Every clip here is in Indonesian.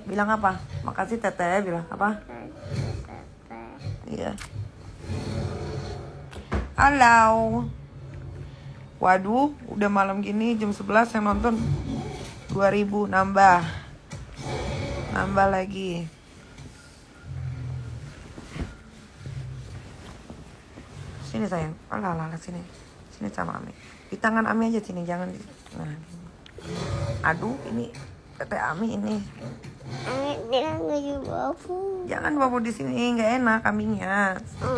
Bilang apa? Makasih Teteh, bilang apa? Iya. Halo. Waduh, udah malam gini jam 11 yang nonton 2000 nambah. Nambah lagi. Sini sayang. Alah, sini. Sini sama Ami. Di tangan Ami aja sini, jangan di. Nah. Aduh, ini Teteh Ami ini. Ami bilang nggak babu. Jangan bawa di sini, nggak enak kambingnya.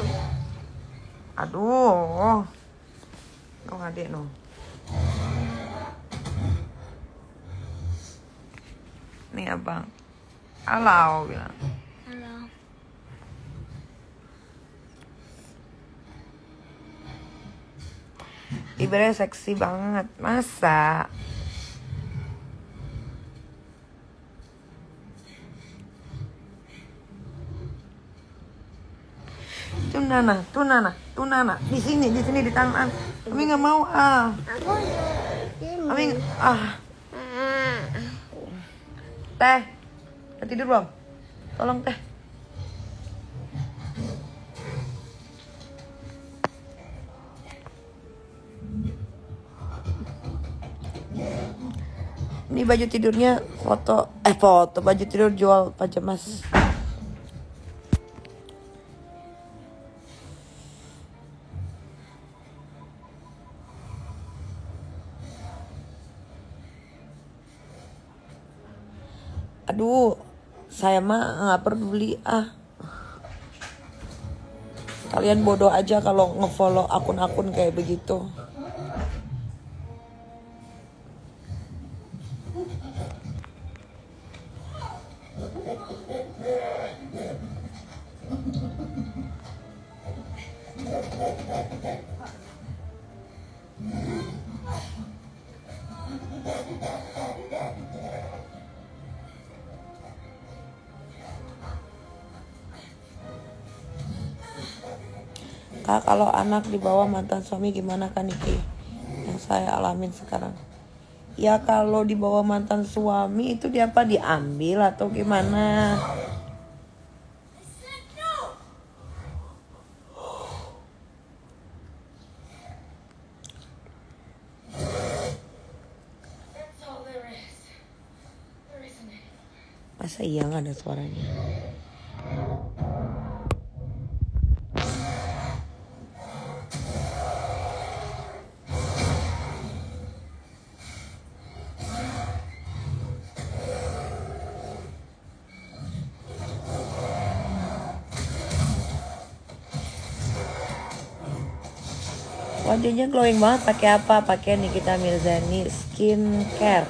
Aduh. No adek no. Nih abang. Halo bilang. Halo. Ibaratnya seksi banget, masa? Tunana, di sini di tangan. Kami nggak mau Aku Kami Teh, udah tidur belum? Tolong teh. Ini baju tidurnya foto baju tidur jual pajamas. Aduh, saya mah nggak peduli Kalian bodoh aja kalau ngefollow akun-akun kayak begitu. Kak, kalau anak dibawa mantan suami gimana kan Niki? Yang saya alamin sekarang. Ya kalau dibawa mantan suami itu dia apa diambil atau gimana? Masa iya nggak ada suaranya? Wajahnya glowing banget, pakai apa? Pakai Nikita Mirzani skincare.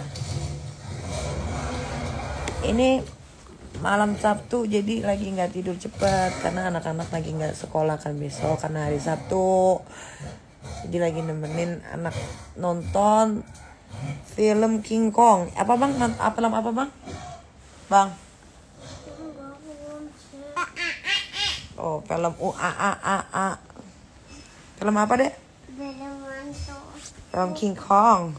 Ini malam Sabtu jadi lagi nggak tidur cepat karena anak-anak lagi nggak sekolah kan besok karena hari Sabtu. Jadi lagi nemenin anak nonton film King Kong. Apa bang? Film apa bang? Bang? Oh film UAAAA. Film apa deh? Film King Kong.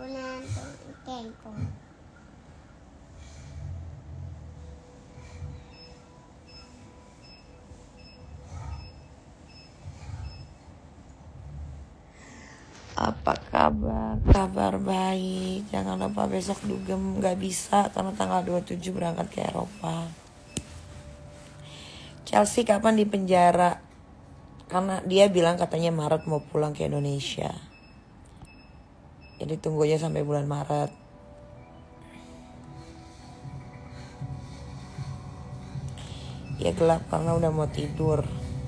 Apa kabar? Kabar baik. Jangan lupa besok dugem nggak bisa karena tanggal 27 berangkat ke Eropa. Chelsea kapan di penjara? Karena dia bilang katanya Maret mau pulang ke Indonesia. Jadi tunggunya sampai bulan Maret. Ya gelap karena udah mau tidur.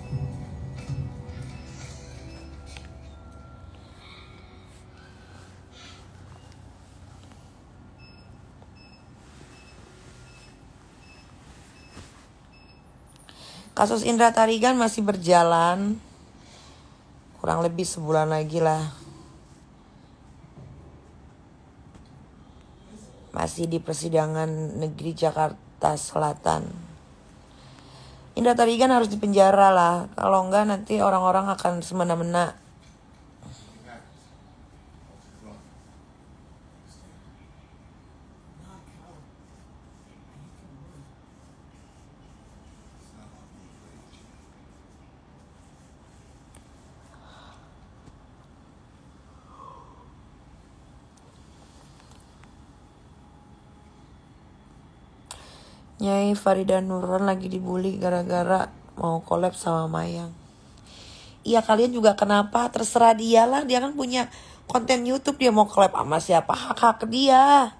Kasus Indra Tarigan masih berjalan. Kurang lebih sebulan lagi lah. Masih di persidangan negeri Jakarta Selatan. Indra Tarigan harus dipenjara lah. Kalau enggak nanti orang-orang akan semena-mena. Nyai Farida Nurron lagi dibully gara-gara mau collab sama Mayang. Iya, kalian juga kenapa? Terserah dia lah, dia kan punya konten YouTube, dia mau collab sama siapa, hak-hak dia.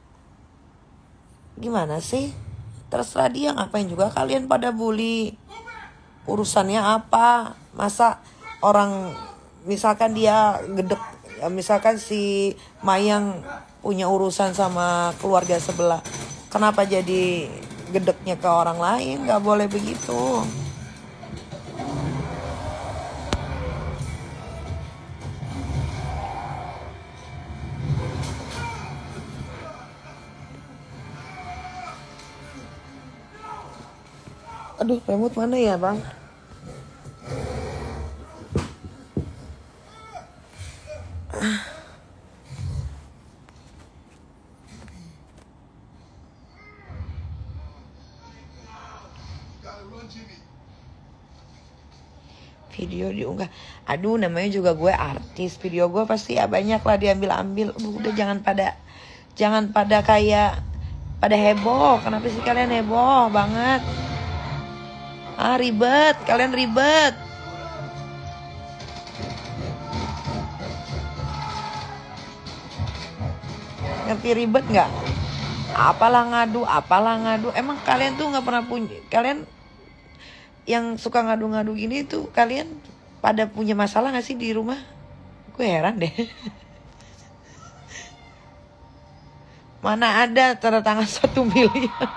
Gimana sih? Terserah dia, ngapain juga kalian pada bully. Urusannya apa? Masa orang misalkan dia gedek, misalkan si Mayang punya urusan sama keluarga sebelah, kenapa jadi gedeknya ke orang lain? Gak boleh begitu. Aduh, remote mana ya, Bang? Video diunggah. Aduh, namanya juga gue artis. Video gue pasti ya banyak lah diambil-ambil. Udah jangan pada kayak pada heboh. Kenapa sih kalian heboh banget? Ribet, kalian ribet. Ngerti ribet nggak? Apalah ngadu. Emang kalian tuh nggak pernah punya, kalian yang suka ngadu-ngadu gini tuh kalian pada punya masalah nggak sih di rumah? Gue heran deh. Mana ada tanda tangan 1 miliar.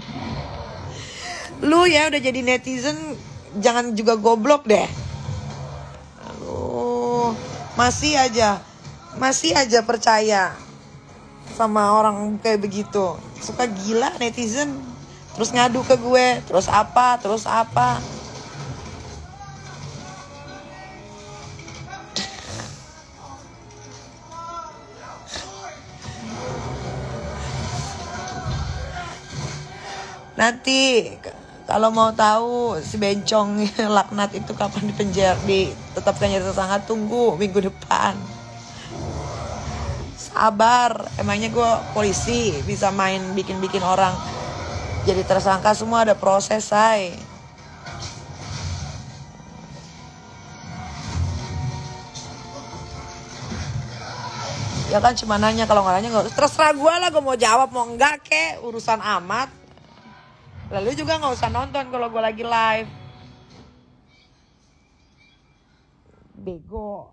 Lu ya udah jadi netizen, jangan juga goblok deh. Aduh, masih aja percaya sama orang kayak begitu. Suka gila netizen. Terus ngadu ke gue, terus apa. Nanti kalau mau tahu si bencong laknat itu kapan ditetapkan jadi tersangka, tunggu minggu depan. Sabar, emangnya gue polisi bisa main bikin orang jadi tersangka? Semua ada proses, say. Ya kan cuma nanya, kalau nggak nanya nggak, terserah gue lah, gue mau jawab mau enggak kek, urusan amat. Lalu juga nggak usah nonton kalau gue lagi live. Bego.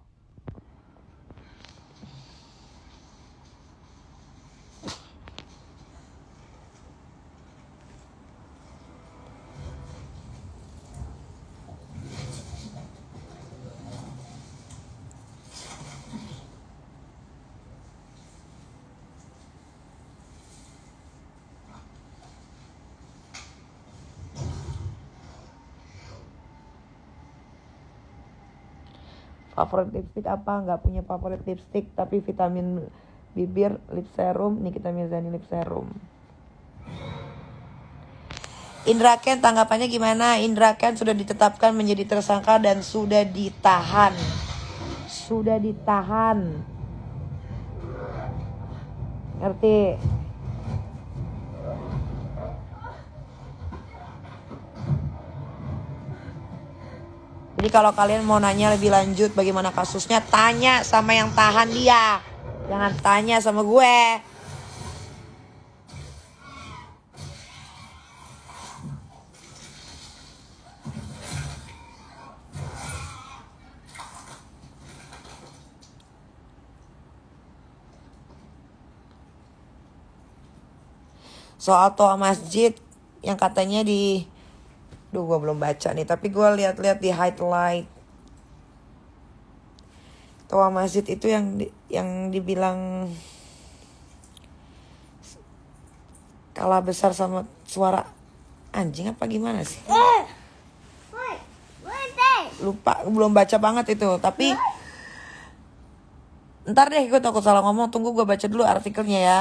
Favorit lipstick apa? Nggak punya favorit lipstick, tapi vitamin bibir lip serum, Nikita Mirzani lip serum. Indra Ken, tanggapannya gimana? Indra Ken sudah ditetapkan menjadi tersangka dan sudah ditahan. Ngerti? Jadi kalau kalian mau nanya lebih lanjut bagaimana kasusnya, tanya sama yang tahan dia. Jangan tanya sama gue. Soal toa masjid yang katanya gue belum baca nih, tapi gue lihat-lihat di highlight. Toa masjid itu yang dibilang kalah besar sama suara anjing apa gimana sih? Lupa, belum baca banget itu, tapi ntar deh, gue takut salah ngomong. Tunggu gue baca dulu artikelnya ya.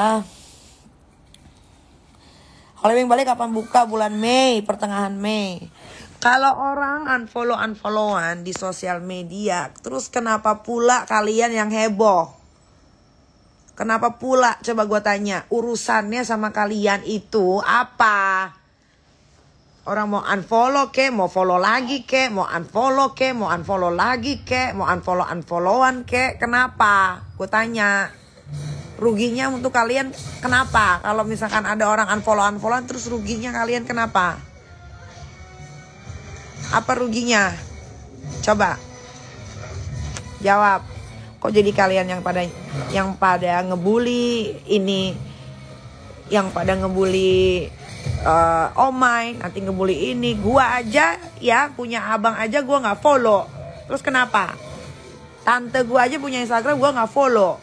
Hollywood balik kapan buka? Bulan Mei, pertengahan Mei. Kalau orang unfollowan di sosial media, terus kenapa pula kalian yang heboh? Kenapa pula? Coba gue tanya. Urusannya sama kalian itu apa? Orang mau unfollow ke, mau follow lagi ke, mau unfollow ke, mau unfollow lagi ke, mau unfollowan ke. Kenapa? Gue tanya. Ruginya untuk kalian kenapa? Kalau misalkan ada orang unfollowan terus ruginya kalian kenapa? Apa ruginya? Coba jawab. Kok jadi kalian yang pada ngebully ini, yang pada ngebully Omai, nanti ngebully ini. Gua aja ya punya abang aja gua nggak follow. Terus kenapa? Tante gua aja punya Instagram gua nggak follow.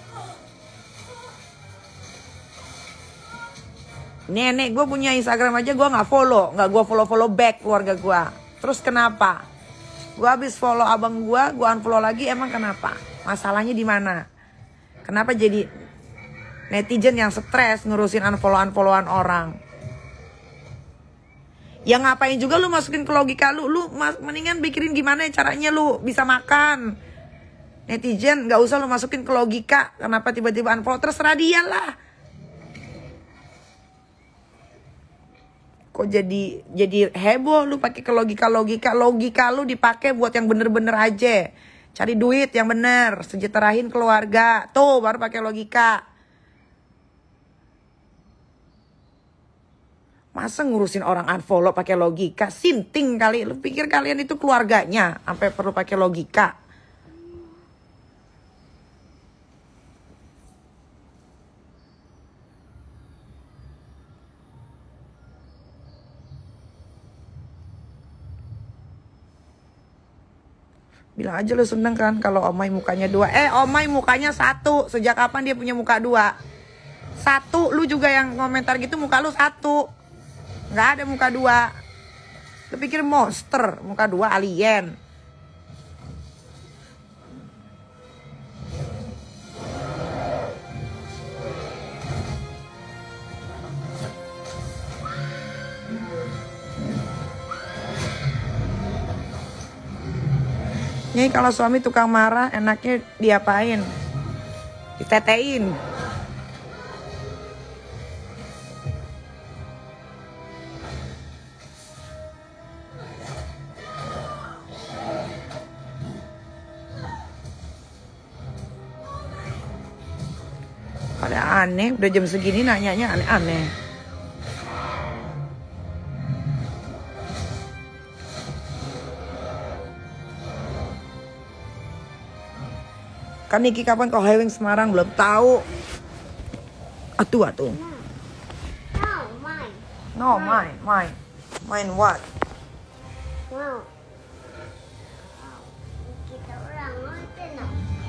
Nenek gue punya Instagram aja gue nggak follow, nggak gue follow back keluarga gue. Terus kenapa? Gue habis follow abang gue unfollow lagi, emang kenapa? Masalahnya di mana? Kenapa jadi netizen yang stres ngurusin unfollowan orang? Ya ngapain juga lu masukin ke logika lu mendingan pikirin gimana caranya lu bisa makan. Netizen nggak usah lu masukin ke logika. Kenapa tiba-tiba unfollow? Terserah dia lah. Kok jadi heboh lu pakai ke logika lu dipakai buat yang bener-bener aja. Cari duit yang bener, sejahterain keluarga. Tuh baru pakai logika. Masa ngurusin orang unfollow pakai logika? Sinting kali. Lu pikir kalian itu keluarganya sampai perlu pakai logika? Bilang aja lu seneng kan kalau Omai mukanya 2. Omai mukanya 1. Sejak kapan dia punya muka 2? 1. Lu juga yang komentar gitu muka lu 1. Nggak ada muka 2. Lu pikir monster muka 2 alien? Nyai kalau suami tukang marah enaknya diapain? Ditetein. Pada aneh, udah jam segini nanyanya aneh-aneh. Kan Niki kapan kau hewing Semarang belum tahu. Atuh. No, mine. No, mine. Mine what? No. Kita orang nonton no.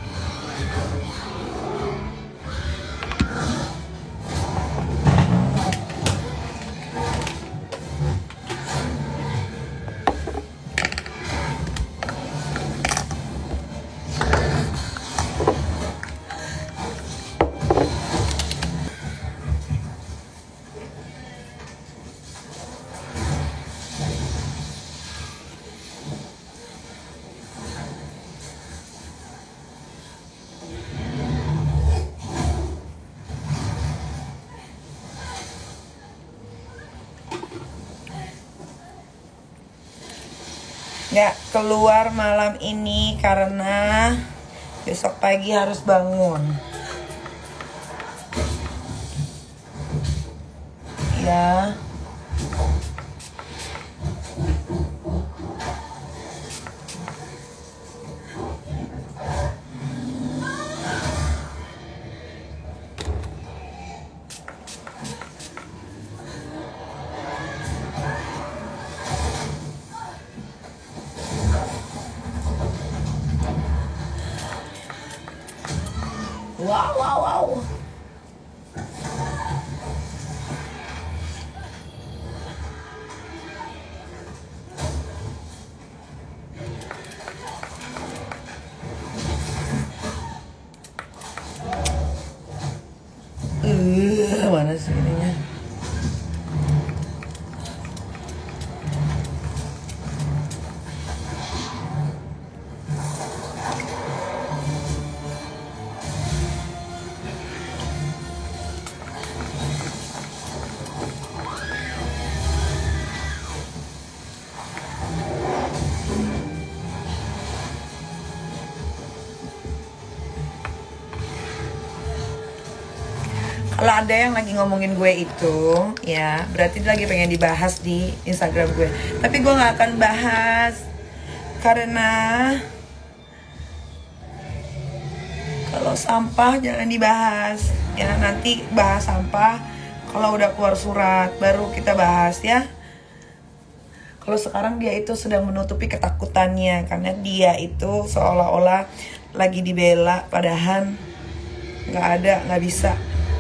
Nggak keluar malam ini karena besok pagi harus bangun. Ya. Wow. Mana sih ininya? Kalau ada yang lagi ngomongin gue itu, ya berarti dia lagi pengen dibahas di Instagram gue. Tapi gue nggak akan bahas karena kalau sampah jangan dibahas. Ya nanti bahas sampah kalau udah keluar surat baru kita bahas ya. Kalau sekarang dia itu sedang menutupi ketakutannya karena dia itu seolah-olah lagi dibela, padahal nggak bisa.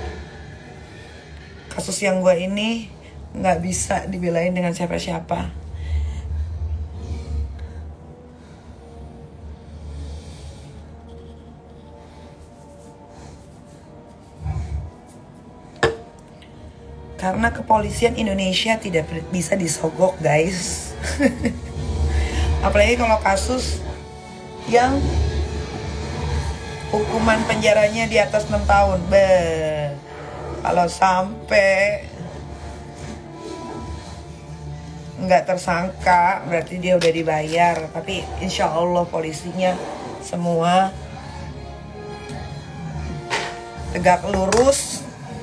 Kasus yang gue ini nggak bisa dibelain dengan siapa-siapa. Karena kepolisian Indonesia tidak bisa disogok, guys. Apalagi kalau kasus yang hukuman penjaranya di atas 6 tahun. Kalau sampai nggak tersangka, berarti dia udah dibayar. Tapi insya Allah polisinya semua tegak lurus.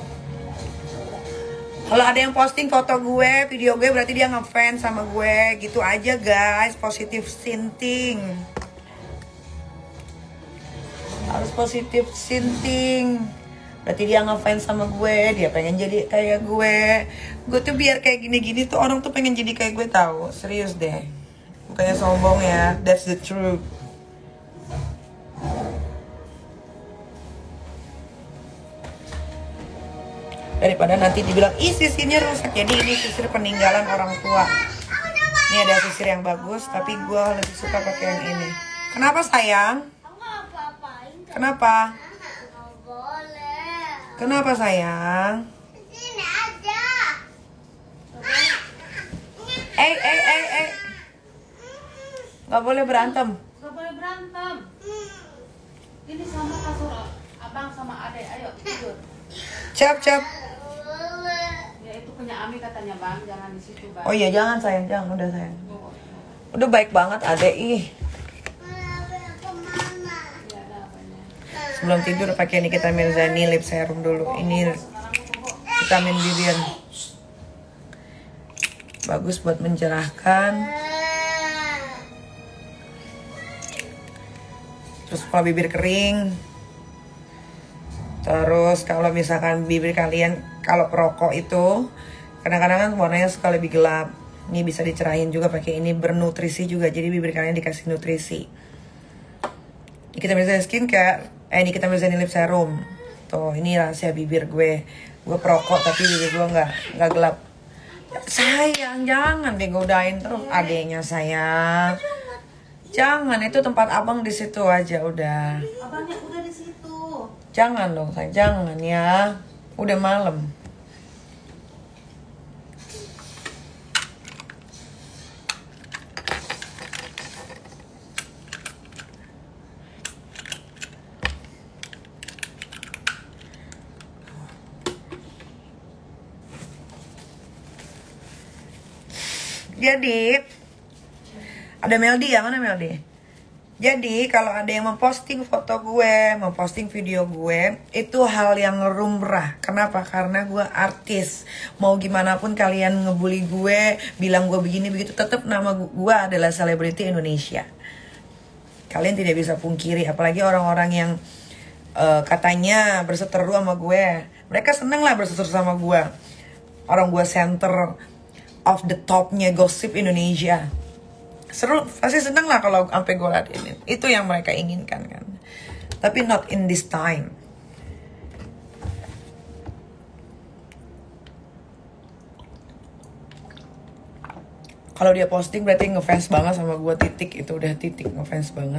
Kalau ada yang posting foto gue, video gue, berarti dia ngefans sama gue. Gitu aja guys, positive thinking. Harus positive thinking. Berarti dia ngefans sama gue, dia pengen jadi kayak gue. Gue tuh biar kayak gini-gini tuh orang tuh pengen jadi kayak gue tahu. Serius deh. Bukannya sombong ya, that's the truth. Daripada nanti dibilang, ih sisirnya rusak. Jadi ini sisir peninggalan orang tua. Ini ada sisir yang bagus, tapi gue lebih suka pakai yang ini. Kenapa sayang? Kenapa? Kenapa sayang? Sini aja. Gak boleh berantem. Gak boleh berantem. Ini sama kasur abang sama adek, ayo tidur. Cap. Ya itu punya Ami katanya bang, jangan di situ bang. Oh iya jangan sayang, jangan udah sayang. Udah baik banget adek ih. Ya ada apanya. Sebelum tidur pakai Nikita Mirzani lip serum dulu. Ini vitamin Vivian. Bagus buat mencerahkan. Terus kalau bibir kering. Terus kalau misalkan bibir kalian kalau perokok itu kadang-kadang kan warnanya suka lebih gelap. Ini bisa dicerahin juga pakai ini, bernutrisi juga. Jadi bibir kalian dikasih nutrisi. Nikita Mirzani skincare, Nikita Mirzani lip serum. Tuh, ini rahasia bibir gue. Gue perokok tapi bibir gue nggak gelap. Sayang, jangan digodain terus adeknya sayang. Jangan, itu tempat abang di situ aja udah. Abangnya udah di situ. Jangan dong sayang, jangan ya. Udah malam. Jadi ada Meldi ya, mana Meldi? Jadi kalau ada yang memposting foto gue, memposting video gue, itu hal yang lumrah. Kenapa? Karena gue artis. Mau gimana pun kalian ngebully gue, bilang gue begini begitu, tetap nama gue adalah selebriti Indonesia. Kalian tidak bisa pungkiri, apalagi orang-orang yang katanya berseteru sama gue. Mereka seneng lah berseteru sama gue. Orang gue center of the topnya gosip Indonesia. Seru, pasti seneng lah kalau sampai gue ladenin. Itu yang mereka inginkan kan. Tapi not in this time. Kalau dia posting berarti ngefans banget sama gue, titik. Itu udah titik, ngefans banget.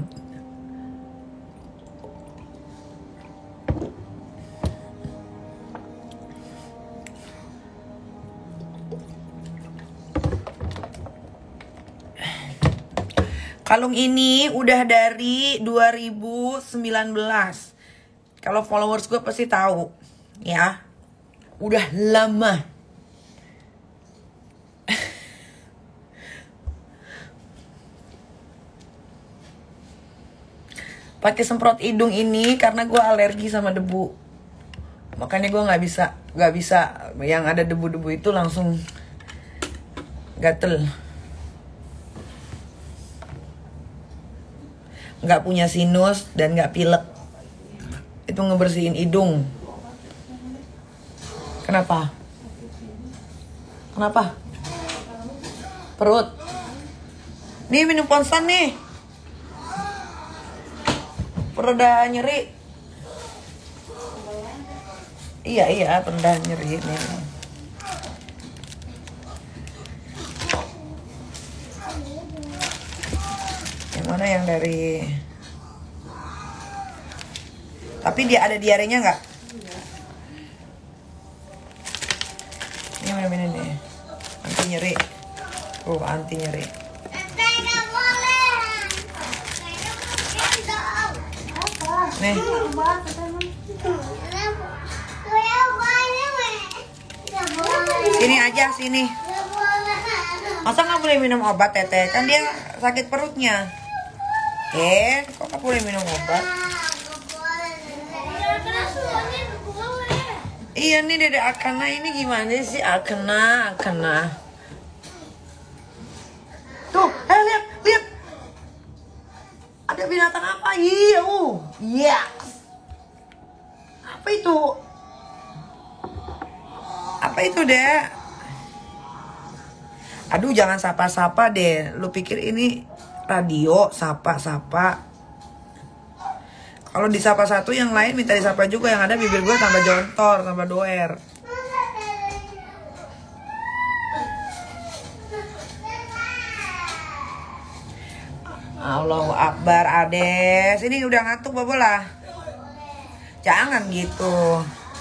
Kalung ini udah dari 2019. Kalau followers gue pasti tahu, ya. Udah lama. Pakai semprot hidung ini karena gue alergi sama debu. Makanya gue nggak bisa yang ada debu-debu itu langsung gatel. Nggak punya sinus dan nggak pilek. Itu ngebersihin hidung. Kenapa? Kenapa? Perut. Nih minum Ponstan nih. Pereda nyeri. Iya, pereda nyeri nih. Yang mana yang dari? Tapi dia ada diarenya nggak? Ini minum ini nih. Anti nyeri. Anti nyeri. Nih. Sini aja, sini. Masa nggak boleh minum obat, Teteh? Kan dia sakit perutnya. Kok nggak boleh minum obat? Iya nih Dede Akana ini gimana sih? Akana. Tuh, lihat. Ada binatang apa? Iya. Apa itu? Apa itu, Dek? Aduh, jangan sapa-sapa deh. Lu pikir ini radio sapa-sapa? Kalau disapa satu, yang lain minta disapa juga. Yang ada bibir gue tambah jontor, tambah doer. Allahu Akbar, Ades. Ini udah ngantuk, Bobolah. Jangan gitu.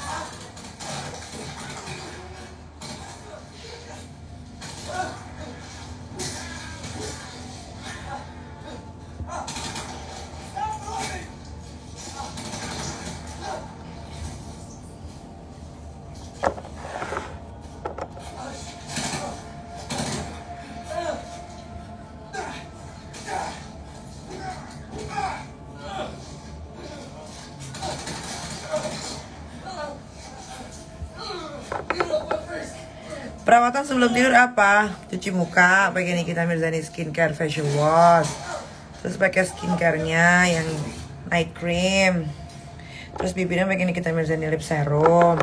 Perawatan sebelum tidur apa? Cuci muka, pakai Nikita Mirzani skincare facial wash. Terus pakai skincare-nya yang night cream. Terus bibirnya pakai Nikita Mirzani lip serum.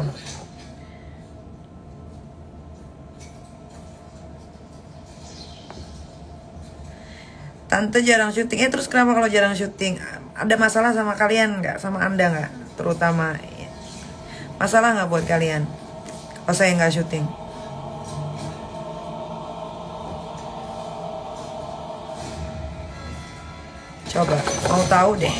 Tante jarang syuting. Terus kenapa kalau jarang syuting? Ada masalah sama kalian nggak? Sama Anda nggak? Terutama masalah nggak buat kalian kalau saya nggak syuting? Coba, mau tahu deh.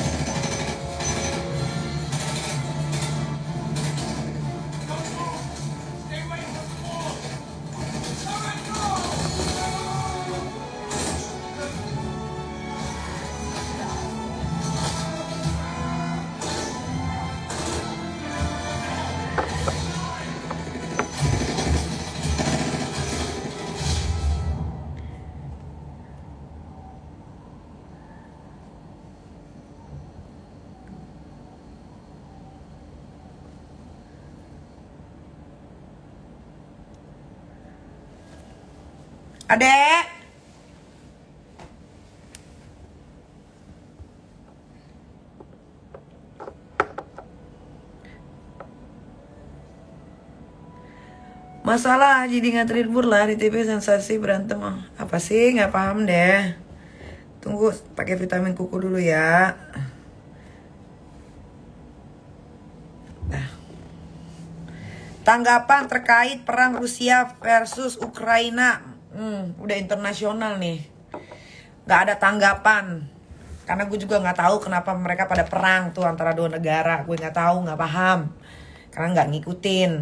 Adek. Masalah jadi nganterin Burlah di TV sensasi berantem. Apa sih? Nggak paham deh. Tunggu pakai vitamin kuku dulu ya. Tanggapan terkait perang Rusia versus Ukraina. Udah internasional nih. Gak ada tanggapan. Karena gue juga gak tahu kenapa mereka pada perang tuh antara dua negara. Gue gak tahu, gak paham. Karena gak ngikutin.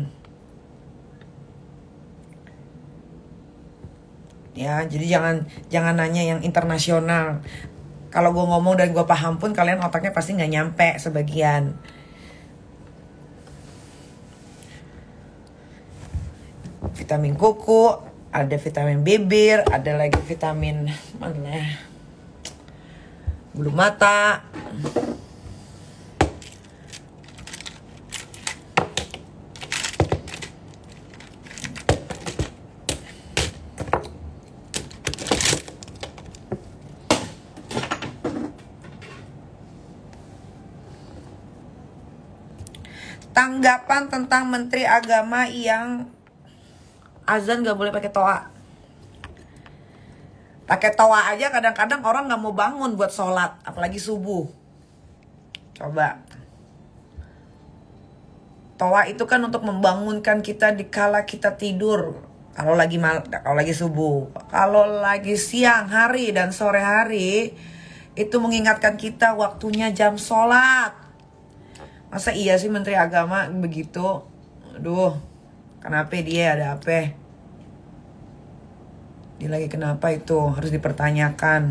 Ya, jadi jangan nanya yang internasional. Kalau gue ngomong dan gue paham pun kalian otaknya pasti gak nyampe sebagian. Vitamin kuku, ada vitamin bibir, ada lagi vitamin mana? Bulu mata. tanggapan tentang Menteri Agama yang azan gak boleh pakai toa. Pakai toa aja kadang-kadang orang gak mau bangun buat sholat, apalagi subuh. Coba. Toa itu kan untuk membangunkan kita di kala kita tidur. Kalau lagi subuh. Kalau lagi siang hari dan sore hari, itu mengingatkan kita waktunya jam sholat. Masa iya sih Menteri Agama begitu? Aduh, kenapa dia, ada apa? Dia lagi kenapa itu? Harus dipertanyakan.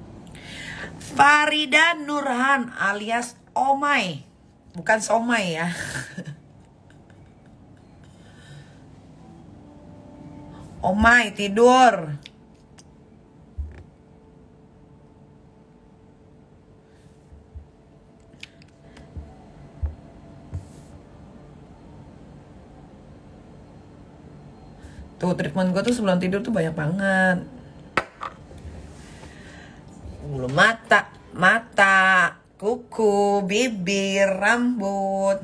Farida Nurhan alias Omai. Bukan Somai ya. Omai tidur. Tuh treatment gue tuh sebelum tidur tuh banyak banget. Bulu mata, kuku, bibir, rambut.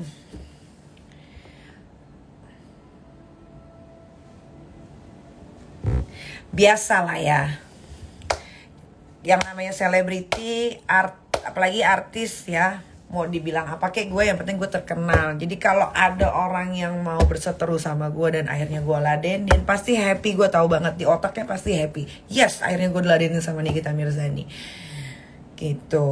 Biasalah ya. Yang namanya selebriti, apalagi artis ya. Mau dibilang apa kayak gue, yang penting gue terkenal. Jadi kalau ada orang yang mau berseteru sama gue dan akhirnya gue ladenin, pasti happy. Gue tahu banget di otaknya pasti happy. Yes, akhirnya gue diladenin sama Nikita Mirzani. Gitu.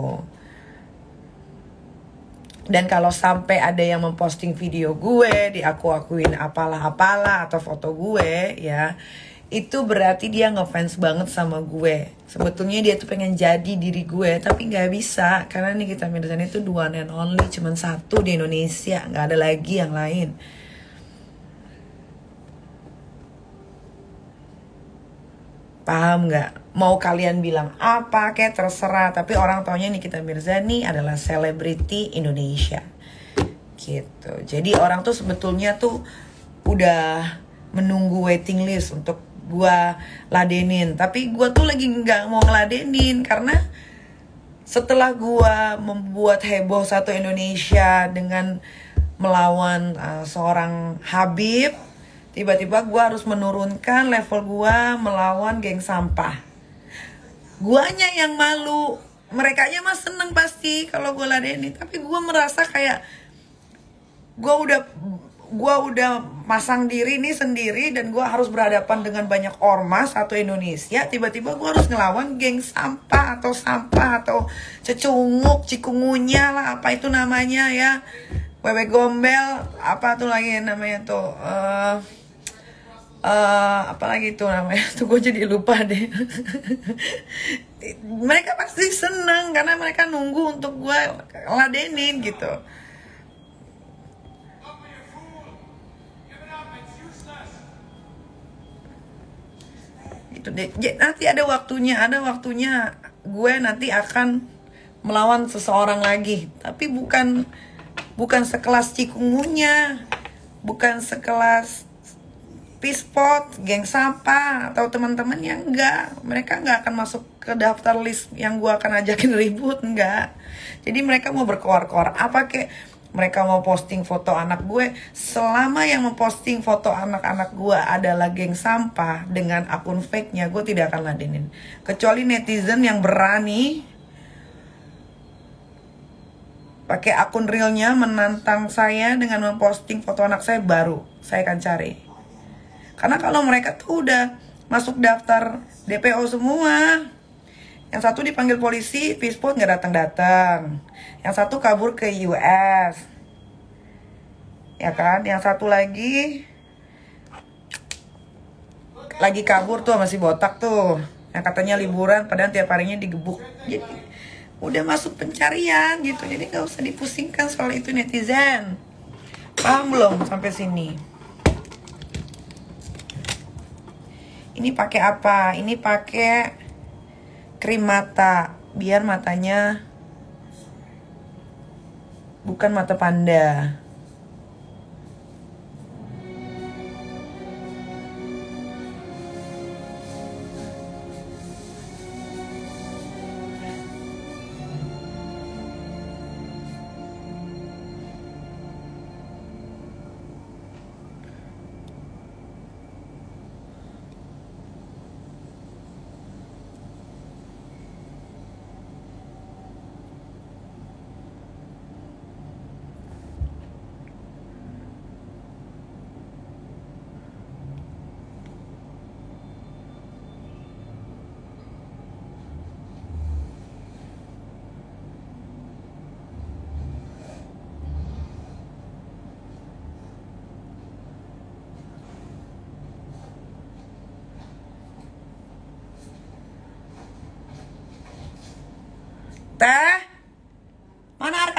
Dan kalau sampai ada yang memposting video gue, diakuin apalah atau foto gue ya, itu berarti dia ngefans banget sama gue. Sebetulnya dia tuh pengen jadi diri gue, tapi nggak bisa karena Nikita Mirzani itu the one and only, cuman satu di Indonesia, nggak ada lagi yang lain. Paham nggak? Mau kalian bilang apa kayak terserah, tapi orang taunya Nikita Mirzani adalah selebriti Indonesia. Gitu. Jadi orang tuh sebetulnya tuh udah menunggu waiting list untuk gua ladenin, tapi gua tuh lagi nggak mau ngeladenin karena setelah gua membuat heboh satu Indonesia dengan melawan seorang Habib, tiba-tiba gua harus menurunkan level gua melawan geng sampah. Guanya yang malu, merekanya mah seneng pasti kalau gua ladenin, tapi gua merasa kayak gua udah masang diri nih sendiri dan gue harus berhadapan dengan banyak ormas atau Indonesia. Tiba-tiba gue harus ngelawan geng sampah atau cecunguk, cikungunya lah, apa itu namanya ya, wewe gombel, apa tuh lagi namanya tuh, apa lagi tuh namanya tuh, gue jadi lupa deh. Mereka pasti seneng karena mereka nunggu untuk gue ladenin gitu. Nanti ada waktunya gue nanti akan melawan seseorang lagi, tapi bukan sekelas cikungunya, bukan sekelas pispot, geng sampah atau teman-teman yang mereka nggak akan masuk ke daftar list yang gue akan ajakin ribut, enggak. Jadi mereka mau berkoar-koar apa kek, mereka mau posting foto anak gue, selama yang memposting foto anak-anak gue adalah geng sampah dengan akun fake-nya, gue tidak akan ladenin. Kecuali netizen yang berani pakai akun realnya menantang saya dengan memposting foto anak saya, baru saya akan cari. Karena kalau mereka tuh udah masuk daftar DPO semua. Yang satu dipanggil polisi, pispot nggak datang-datang. Yang satu kabur ke US, ya kan? Yang satu lagi kabur tuh, masih botak tuh, yang katanya liburan, padahal tiap harinya digebuk. Jadi udah masuk pencarian gitu. Jadi nggak usah dipusingkan soal itu netizen. Paham belum sampai sini? Ini pakai apa? Ini pakai krim mata biar matanya bukan mata panda.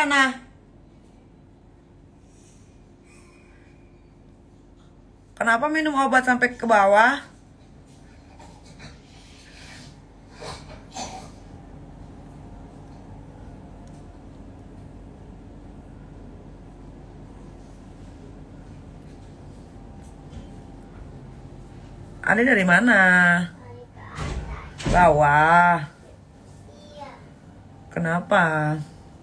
sana. Kenapa minum obat sampai ke bawah? Ada dari mana? Bawah. Iya. Kenapa?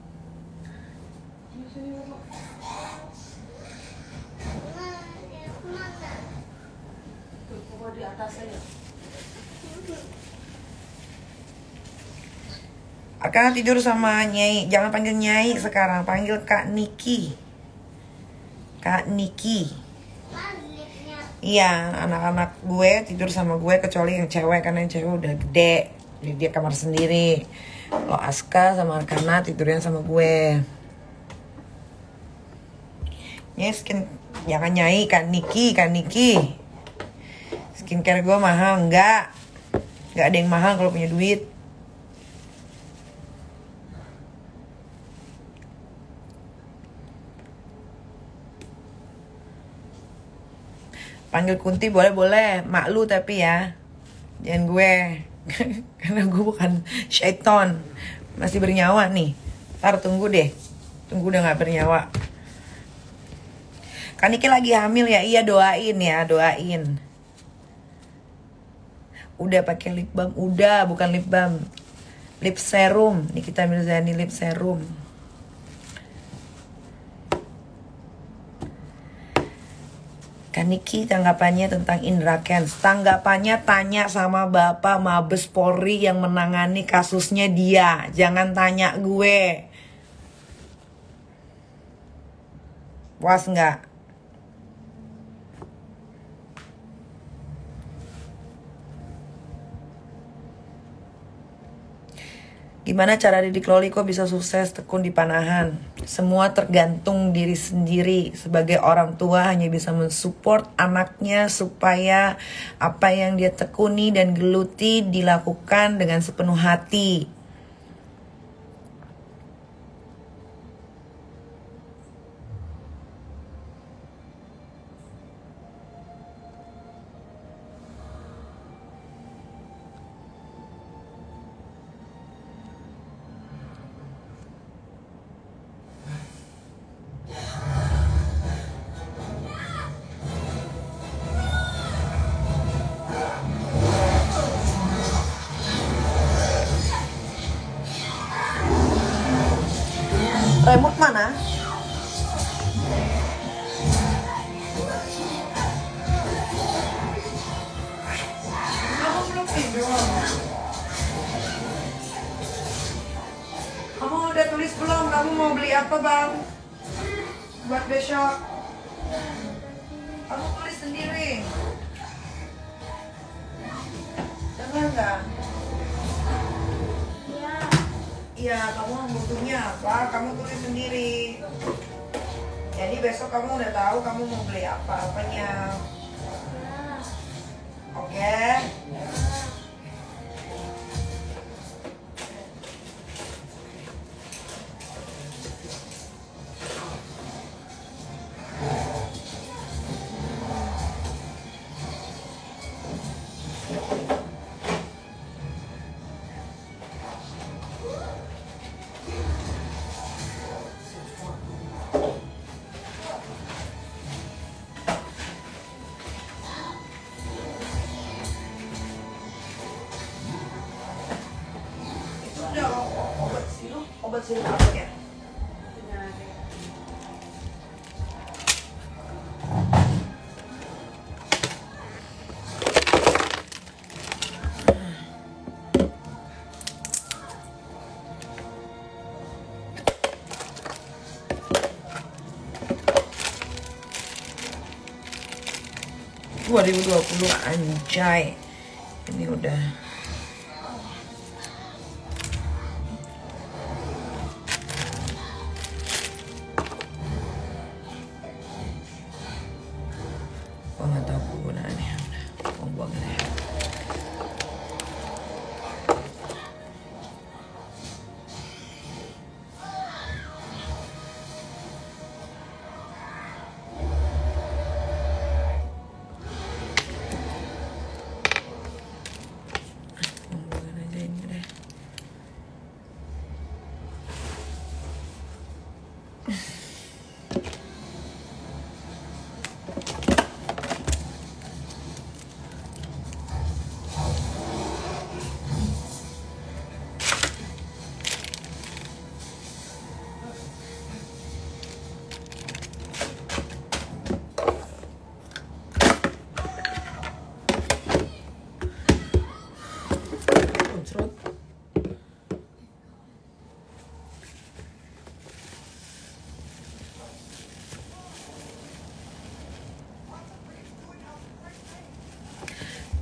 Dia kemana? Tuh, pokoknya di atas saya. Akan tidur sama Nyai. Jangan panggil Nyai sekarang, panggil Kak Niki. Kak Niki. Maliknya. Iya, anak-anak gue tidur sama gue kecuali yang cewek, karena yang cewek udah gede, jadi dia kamar sendiri. Lo Aska sama Arkana tidurnya sama gue. Nyai jangan Nyai, Kak Niki, Kak Niki. Skincare gue mahal, enggak ada yang mahal kalau punya duit. Panggil Kunti boleh, mak lu tapi ya. Jangan gue. Karena gue bukan syaiton. Masih bernyawa nih. Ntar tunggu deh. Tunggu udah gak bernyawa. Kan Niki lagi hamil ya. Iya doain ya, doain. Udah pakai lip balm. Udah, bukan lip balm. Lip serum. Nikita Mirzani lip serum. Kan Niki tanggapannya tentang Indra Kents. Tanggapannya tanya sama Bapak Mabes Polri yang menangani kasusnya dia. Jangan tanya gue. Puas nggak? Gimana cara Didik Loli kok bisa sukses tekun di Panahan? Semua tergantung diri sendiri. Sebagai orang tua hanya bisa mensupport anaknya supaya apa yang dia tekuni dan geluti dilakukan dengan sepenuh hati. Remote mana? Kamu belum tidur. Kamu udah tulis belum? Kamu mau beli apa, Bang? Buat besok. Kamu tulis sendiri. Dengar nggak? Iya, kamu butuhnya apa? Kamu tulis sendiri. Jadi besok kamu udah tahu kamu mau beli apa-apanya. Oke? Obat sirup apa ya? ...2020 anjay. Ini udah nggak tahu penggunaannya. Udah buang aja.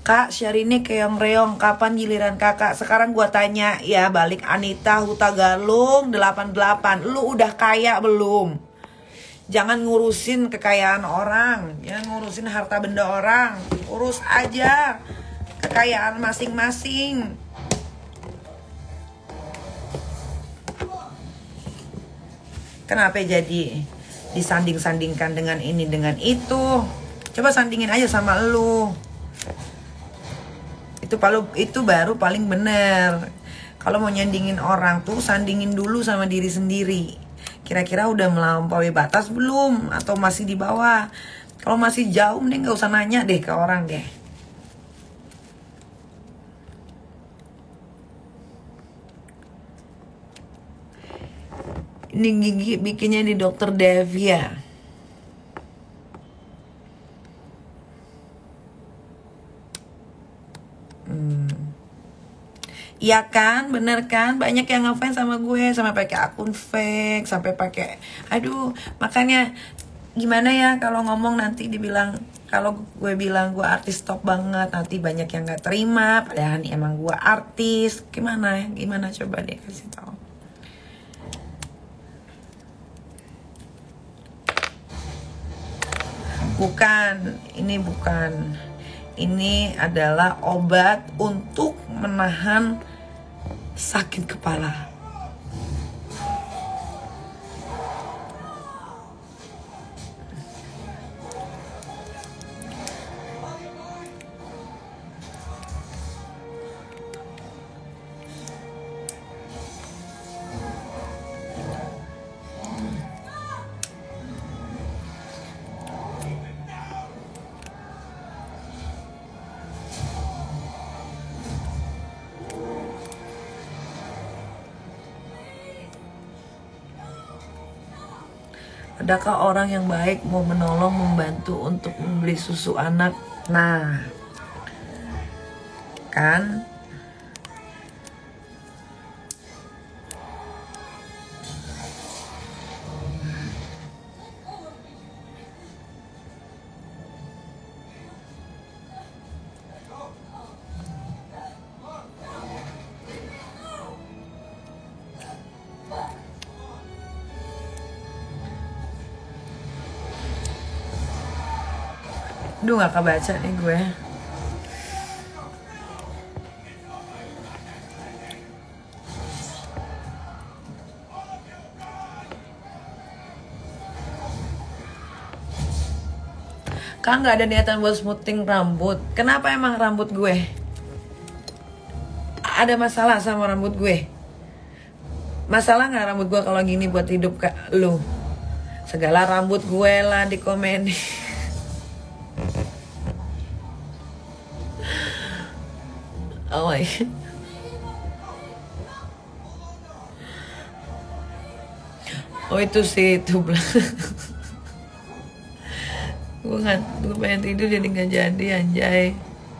Kak, Syahrini keong-reong, kapan giliran kakak? Sekarang gua tanya ya, balik Anita Hutagalung 88. Lu udah kaya belum? Jangan ngurusin kekayaan orang, jangan ngurusin harta benda orang. Urus aja kekayaan masing-masing. Kenapa jadi disanding-sandingkan dengan ini dengan itu? Coba sandingin aja sama lu. Itu baru paling bener. Kalau mau nyandingin orang tuh sandingin dulu sama diri sendiri. Kira-kira udah melampaui batas belum? Atau masih di bawah? Kalau masih jauh nih gak usah nanya deh ke orang deh. Ini gigi bikinnya di Dokter Devia. Iya kan, bener kan, banyak yang ngefans sama gue, sampai pakai akun fake, sampai pakai, aduh, makanya gimana ya kalau ngomong nanti dibilang, kalau gue bilang gue artis top banget, nanti banyak yang nggak terima, padahal nih emang gue artis, gimana coba deh kasih tahu. Bukan, ini adalah obat untuk menahan sakit kepala. Adakah orang yang baik mau menolong, membantu untuk membeli susu anak? Nah, kan? Duh, gak kebaca nih gue. Kak, gak ada niatan buat smoothing rambut. Kenapa emang rambut gue? Ada masalah sama rambut gue? Masalah gak rambut gue kalau gini buat hidup kak lu? Segala rambut gue lah dikomenin. Oh my God. Oh itu sih itu gue pengen tidur jadi nggak jadi anjay.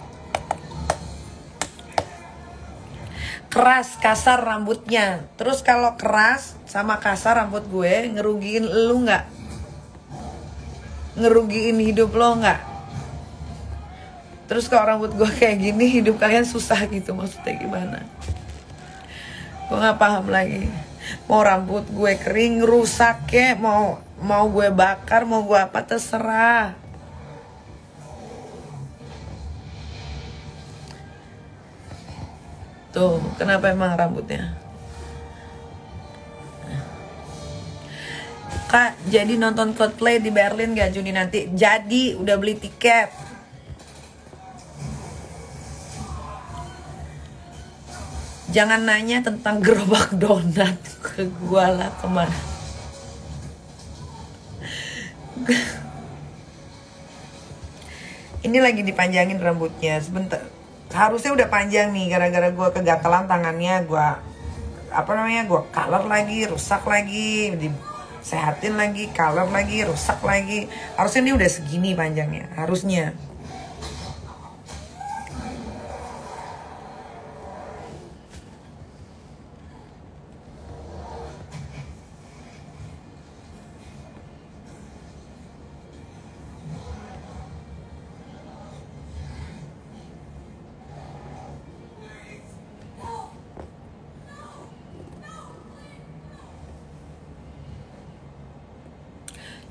Keras kasar rambutnya. Terus kalau keras sama kasar rambut gue ngerugiin lu nggak? Ngerugiin hidup lo nggak? Terus kalau rambut gue kayak gini, hidup kalian susah gitu, maksudnya gimana? Gue nggak paham lagi. Mau rambut gue kering, rusak ya, mau gue bakar, mau gue apa terserah. Tuh, kenapa emang rambutnya? Kak, jadi nonton Coldplay di Berlin gak Juni nanti? Jadi, udah beli tiket. Jangan nanya tentang gerobak donat ke gua lah kemana. Ini lagi dipanjangin rambutnya sebentar. Harusnya udah panjang nih, gara-gara gua kegatalan tangannya, gua color lagi, rusak lagi, disehatin lagi, color lagi, rusak lagi. Harusnya ini udah segini panjangnya, harusnya.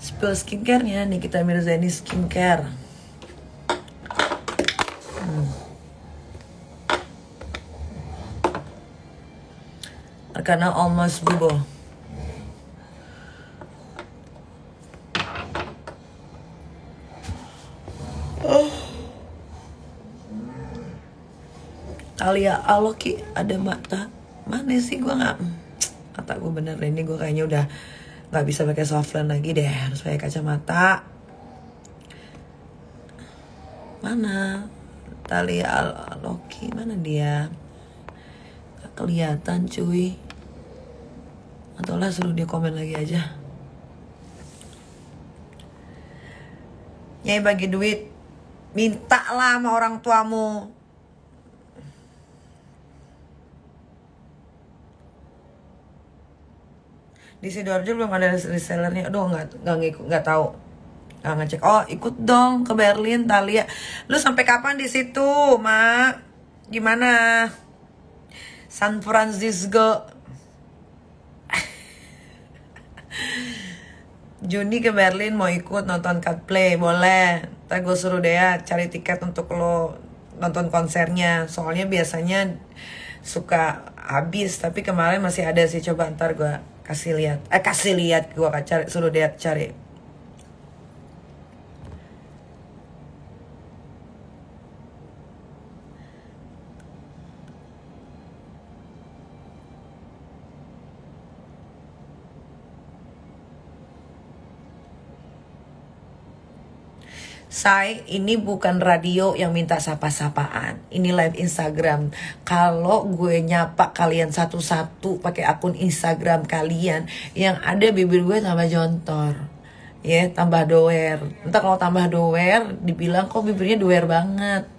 Spill skincare-nya Nikita Mirzani skincare. Arkana Almost Bubo. Talia Aloki ada mata. Mana sih gue nggak? Kata gue bener deh, ini gue kayaknya udah nggak bisa pakai softline lagi deh, harus pakai kacamata. Mana Talia Aloki, mana dia? Gak kelihatan cuy. Atau lah suruh dia komen lagi aja. Nyai bagi duit, minta lah sama orang tuamu. Di Sidoarjo belum ada resellernya. Aduh, nggak tahu. Nggak ngecek. Oh, ikut dong ke Berlin, Talia. Lu sampai kapan di situ, Mak? Gimana? San Francisco. Juni ke Berlin mau ikut nonton Coldplay, boleh. Ntar gue suruh dia cari tiket untuk lo nonton konsernya. Soalnya biasanya suka habis, tapi kemarin masih ada sih. Coba ntar gue kasih lihat gue cari, suruh dia cari. Say, ini bukan radio yang minta sapa-sapaan. Ini live Instagram. Kalau gue nyapa kalian satu-satu pakai akun Instagram kalian, yang ada bibir gue tambah jontor. Ya, tambah doer. Entah kalau tambah doer, dibilang kok bibirnya doer banget.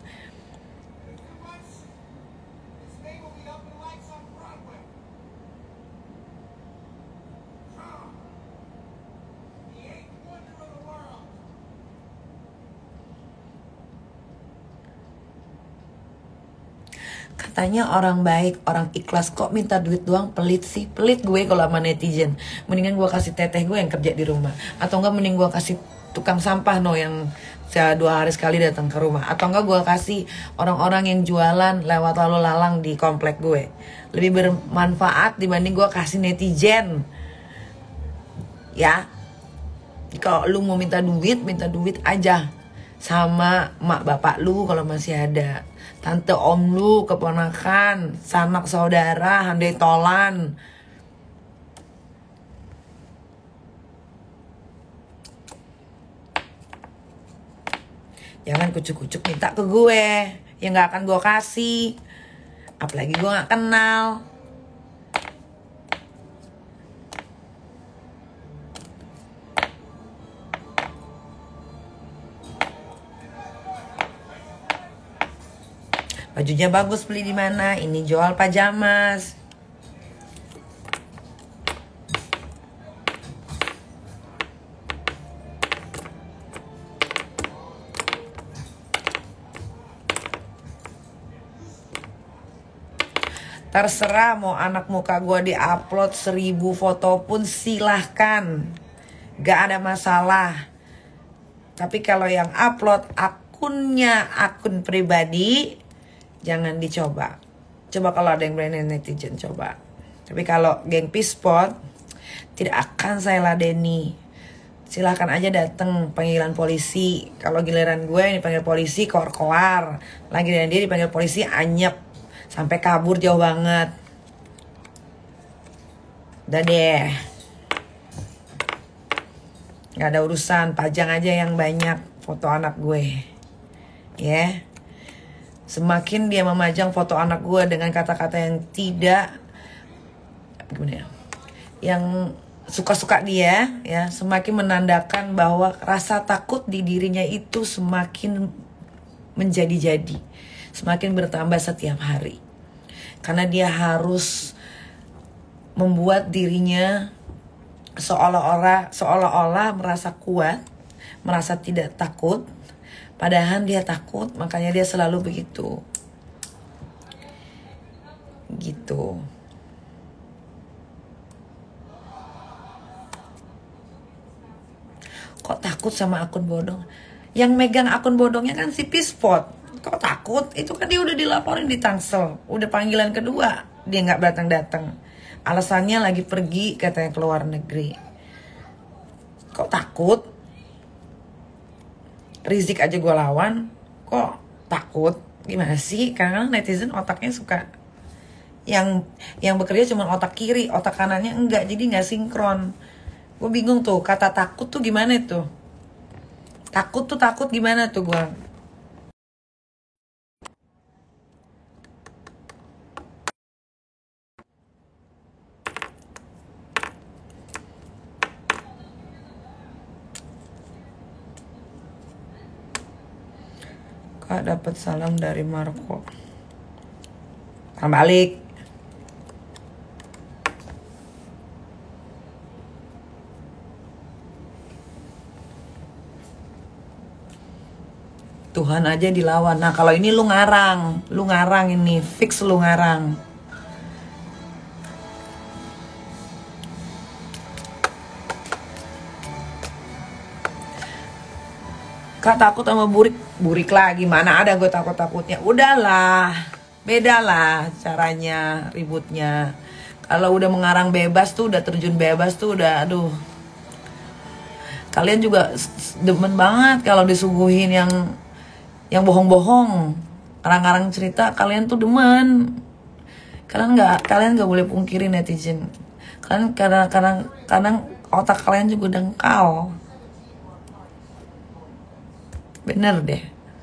Katanya orang baik, orang ikhlas, kok minta duit doang, pelit sih. Pelit gue kalau sama netizen. Mendingan gue kasih teteh gue yang kerja di rumah. Atau enggak mending gue kasih tukang sampah yang 2 hari sekali datang ke rumah. Atau enggak gue kasih orang-orang yang jualan lewat lalu lalang di komplek gue. Lebih bermanfaat dibanding gue kasih netizen. Ya, kalau lu mau minta duit aja sama mak bapak lu kalau masih ada. Tante om lu, keponakan, sanak saudara, handai tolan. Jangan kucuk-kucuk minta ke gue, yang gak akan gue kasih. Apalagi gue gak kenal. Bajunya bagus, beli di mana? Ini jual pajamas. Terserah mau anak muka gue diupload 1000 foto pun silahkan. Gak ada masalah. Tapi kalau yang upload akunnya akun pribadi, jangan dicoba. Coba kalau ada yang berani netizen coba. Tapi kalau geng Pispot tidak akan saya ladeni. Silahkan aja datang panggilan polisi. Kalau giliran gue yang dipanggil polisi keluar. Lagi giliran dia dipanggil polisi anyep. Sampai kabur jauh banget. Udah deh. Gak ada urusan, pajang aja yang banyak foto anak gue. Ya. Semakin dia memajang foto anak gue dengan kata-kata yang tidak, gimana ya, yang suka-suka dia, ya, semakin menandakan bahwa rasa takut di dirinya itu semakin menjadi-jadi, semakin bertambah setiap hari, karena dia harus membuat dirinya seolah-olah merasa kuat, merasa tidak takut. Padahal dia takut, makanya dia selalu begitu. Gitu. takut sama akun bodong. Yang megang akun bodongnya kan si Pispot. Kok takut? Itu kan dia udah dilaporin di Tangsel. Udah panggilan kedua. Dia nggak datang-datang. Alasannya lagi pergi katanya ke luar negeri. Kok takut? Rizik aja gue lawan. Kok takut? Gimana sih? Karena netizen otaknya suka yang bekerja cuma otak kiri, otak kanannya enggak, jadi nggak sinkron. Gue bingung tuh, kata takut tuh gimana tuh? Takut gimana tuh gue? Kak dapat salam dari Marco. Salam balik. Tuhan aja dilawan. Nah kalau ini lu ngarang ini, fix lu ngarang. Kak takut sama burik lagi, mana ada gue takutnya. Udahlah, bedalah caranya ributnya. Kalau udah mengarang bebas tuh, udah terjun bebas tuh, udah aduh. Kalian juga demen banget kalau disuguhin yang bohong-bohong, ngarang-ngarang cerita. Kalian tuh demen. Kalian nggak boleh pungkiri netizen. Kalian kadang otak kalian juga dangkal. Bener deh.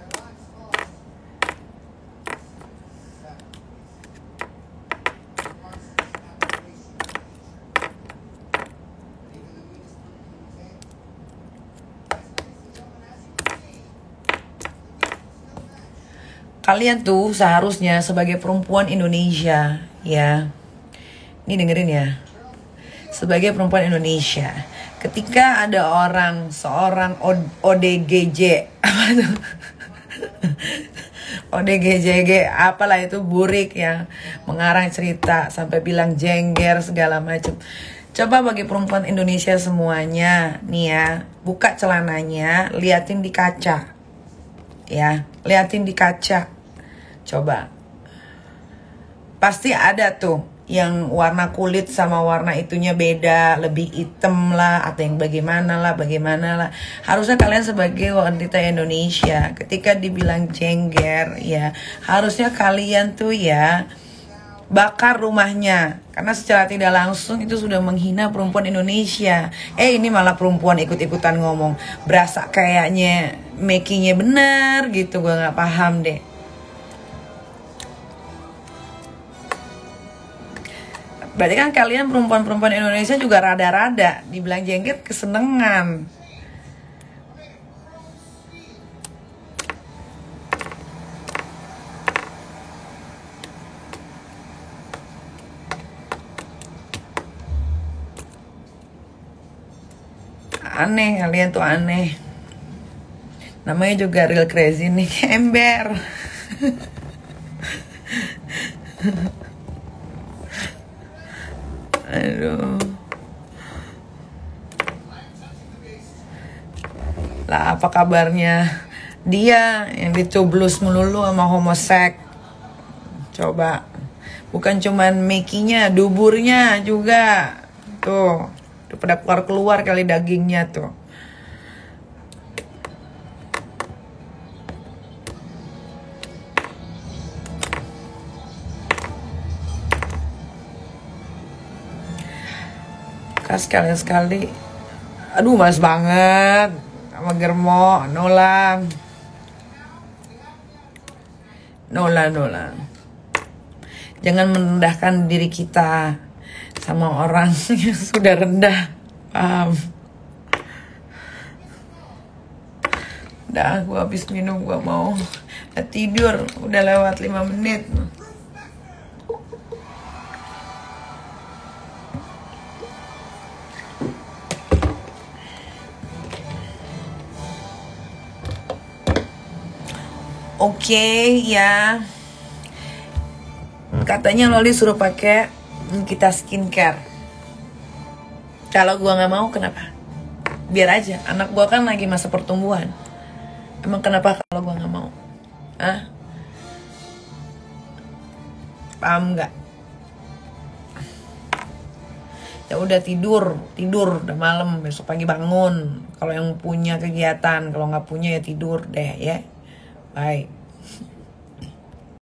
Kalian tuh seharusnya sebagai perempuan Indonesia, ya. Ini dengerin ya. Sebagai perempuan Indonesia, ketika ada seorang ODGJ, apa tuh? ODGJG, apalah itu, burik yang mengarang cerita sampai bilang jengger segala macam. Coba bagi perempuan Indonesia semuanya, nih ya, buka celananya, liatin di kaca. Ya, liatin di kaca. Coba. Pasti ada tuh yang warna kulit sama warna itunya beda, lebih hitam lah, atau yang bagaimana lah. Harusnya kalian sebagai wanita Indonesia, ketika dibilang jengger, ya harusnya kalian tuh ya bakar rumahnya, karena secara tidak langsung itu sudah menghina perempuan Indonesia. Ini malah perempuan ikut-ikutan ngomong, berasa kayaknya makingnya bener gitu. Gue nggak paham deh. Berarti kan kalian perempuan-perempuan Indonesia juga rada-rada dibilang jengger kesenengan. Aneh, kalian tuh aneh. Namanya juga real crazy nih, ember. Aduh. Lah apa kabarnya dia yang dicublus melulu sama homosek? Coba. Bukan cuman makinya, duburnya juga. Tuh, udah pada keluar kali dagingnya tuh. Sekali-sekali, aduh males banget sama Germo, Nola. Jangan merendahkan diri kita sama orang yang sudah rendah, paham? Udah, gue habis minum, gue mau tidur, udah lewat 5 menit. Oke, ya. Katanya Loli suruh pakai kita skincare. Kalau gua nggak mau, kenapa? Biar aja, anak gue kan lagi masa pertumbuhan. Emang kenapa kalau gue nggak mau? Paham nggak? Ya udah tidur udah malam, besok pagi bangun. Kalau yang punya kegiatan, kalau nggak punya ya tidur deh ya. Bye.